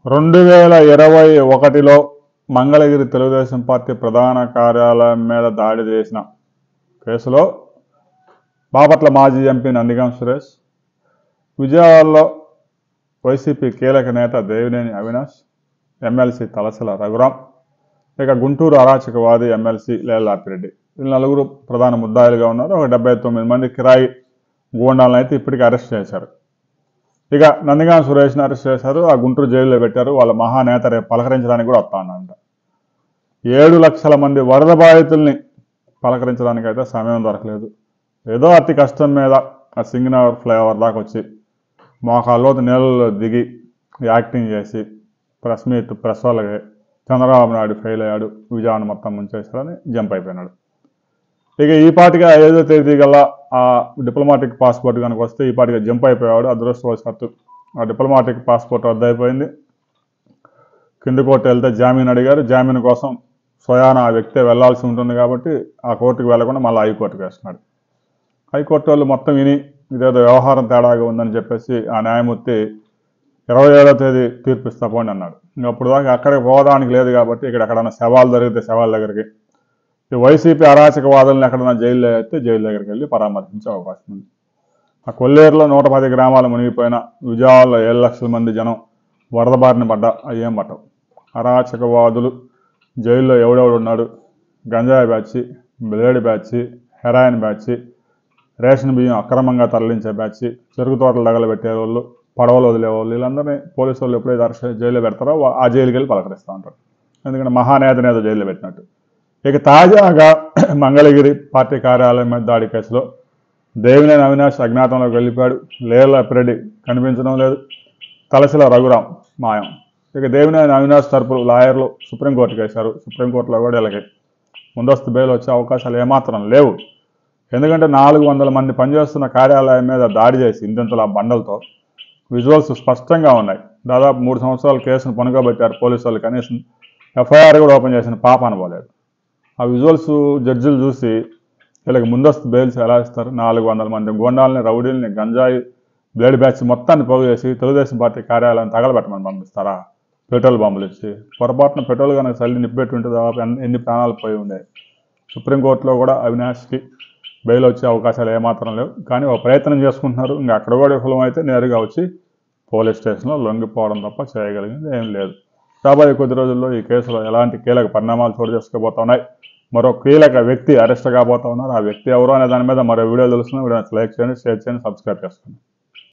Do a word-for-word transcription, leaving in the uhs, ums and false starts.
రెండు వేల ఇరవై ఒకటిలో మంగళగిరి తెలుగుదేశం పార్టీ ప్రధాన కార్యాలయం మీద దాడి చేసిన కేసులో బాపట్ల మాజీ ఎంపీ నందిగం సురేష్, విజయవాడలో వైసీపీ కీలక నేత దేవినేని అవినాష్, ఎమ్మెల్సీ తలసల రఘురాం, ఇక గుంటూరు అరాచకవాది ఎమ్మెల్సీ లేళ్లాపిరెడ్డి, వీళ్ళు నలుగురు ప్రధాన ముద్దాయిలుగా ఉన్నారు. ఒక డెబ్బై తొమ్మిది మంది కిరాయి గూండాలను అయితే ఇప్పటికీ అరెస్ట్ చేశారు. ఇక నందిగాం సురేష్ని అరెస్ట్ చేశారు, ఆ గుంటూరు జైల్లో పెట్టారు. వాళ్ళ మహానేత రేపు పలకరించడానికి కూడా వస్తానంట. ఏడు లక్షల మంది వరద బాధితుల్ని పలకరించడానికి అయితే సమయం దొరకలేదు. ఏదో అతి కష్టం మీద ఆ సింగనగర్ ఫ్లైఓవర్ దాకా వచ్చి మోకాల్లో నీళ్ళలో దిగి యాక్టింగ్ చేసి ప్రెస్ మీట్ ప్రెస్ వాళ్ళకి చంద్రబాబు నాయుడు ఫెయిల్ అయ్యాడు, విజయవాడ మొత్తం ముంచేశారని జంప్ అయిపోయినాడు. ఇక ఈ పాటిగా ఐదో తేదీ గల ఆ డిప్లొమాటిక్ పాస్పోర్ట్ కనుక వస్తే ఈ పాటిగా జంప్ అయిపోయాడు. అదృష్టవశాత్తు ఆ డిప్లొమాటిక్ పాస్పోర్ట్ రద్దయిపోయింది. కింది కోర్టు వెళ్తే జామీన్ అడిగారు. జామీన్ కోసం స్వయాన ఆ వ్యక్తే వెళ్లాల్సి ఉంటుంది కాబట్టి ఆ కోర్టుకు వెళ్లకుండా మళ్ళీ హైకోర్టుకు వేస్తున్నాడు. హైకోర్టు వాళ్ళు మొత్తం విని ఇదేదో వ్యవహారం తేడాగా ఉందని చెప్పేసి ఆ న్యాయమూర్తి ఇరవై ఏడో తేదీ తీర్పిస్తా పోండి అన్నాడు. ఇంకప్పుడు దాకా అక్కడికి పోవడానికి లేదు కాబట్టి ఇక్కడ ఎక్కడన్నా శవాలు జరిగితే శవాల దగ్గరికి, ఈ వైసీపీ అరాచకవాదులను ఎక్కడన్నా జైల్లో అయితే జైలు దగ్గరికి వెళ్ళి పరామర్శించే అవకాశం ఉంది. ఆ కొల్లేరులో నూట పది గ్రామాలు మునిగిపోయిన, విజయవాడలో ఏడు లక్షల మంది జనం వరద బారిన పడ్డా అయ్యేం పట్టవు. అరాచకవాదులు జైల్లో ఎవడెవడు ఉన్నాడు, గంజాయి batch, blade batch, heroin batch, ration బియ్యం అక్రమంగా తరలించే బ్యాచి, చెరుకు తోటలు తగలబెట్టే వాళ్ళు, పడవలు వదిలేవాళ్ళు, వీళ్ళందరినీ పోలీసు వాళ్ళు ఎప్పుడైతే అరెస్ట్ జైల్లో పెడతారో ఆ జైలుకి వెళ్ళి పలకరిస్తూ ఉంటారు. ఎందుకంటే మహానేత నేత జైల్లో పెట్టినట్టు. ఇక తాజాగా మంగళగిరి పార్టీ కార్యాలయం మీద దాడి కేసులో దేవినేని అవినాష్ అజ్ఞాతంలోకి వెళ్ళిపోయాడు. లేళ్లాపిరెడ్డి కనిపించడం లేదు. తలసిల రఘురాం మాయం. ఇక దేవినేని అవినాష్ తరపు లాయర్లు సుప్రీంకోర్టుకు వేశారు. సుప్రీంకోర్టులో కూడా వీళ్ళకి ముందస్తు బెయిల్ వచ్చే అవకాశాలు ఏమాత్రం లేవు. ఎందుకంటే నాలుగు వందల మంది పనిచేస్తున్న కార్యాలయం మీద దాడి చేసి ఇంతింతల బండలతో విజువల్స్ స్పష్టంగా ఉన్నాయి. దాదాపు మూడు సంవత్సరాల కేసును పనుకోబెట్టారు పోలీసు వాళ్ళు. కనీసం ఎఫ్ఐఆర్ కూడా ఓపెన్ చేసిన పాప అనుకోలేదు. ఆ విజువల్స్ జడ్జిలు చూసి వీళ్ళకి ముందస్తు బెయిల్స్ ఎలా ఇస్తారు? నాలుగు వందల మంది గోండాలని, రౌడీల్ని, గంజాయి, బ్లేడ్ బ్యాచ్ మొత్తాన్ని పోగు చేసి తెలుగుదేశం పార్టీ కార్యాలయం తగలబెట్టమని పంపిస్తారా? పెట్రోల్ బాంబులు ఇచ్చి పొరపాటున పెట్రోల్ కనుక చల్లి నిప్పెట్టి ఉంటే దాదాపు ఎన్ని ప్రాణాలు పోయి ఉండేవి. సుప్రీంకోర్టులో కూడా అవినాష్కి బెయిల్ వచ్చే అవకాశాలు ఏమాత్రం లేవు. కానీ ఒక ప్రయత్నం చేసుకుంటున్నారు. ఇంకా అక్కడ కూడా విఫలం అయితే నేరుగా వచ్చి పోలీస్ స్టేషన్లో లొంగిపోవడం తప్ప చేయగలిగింది ఏం లేదు. రాబోయే కొద్ది రోజుల్లో ఈ కేసులో ఎలాంటి కీలక పరిణామాలు చోటు చేసుకోబోతున్నాయి, మరో కీలక వ్యక్తి అరెస్ట్ కాబోతా ఉన్నారు. ఆ వ్యక్తి ఎవరు అనే దాని మీద మరో వీడియో తెలుస్తుంది. వీడియో లైక్ చేయండి, షేర్ చేయండి, సబ్స్క్రైబ్ చేసుకోండి.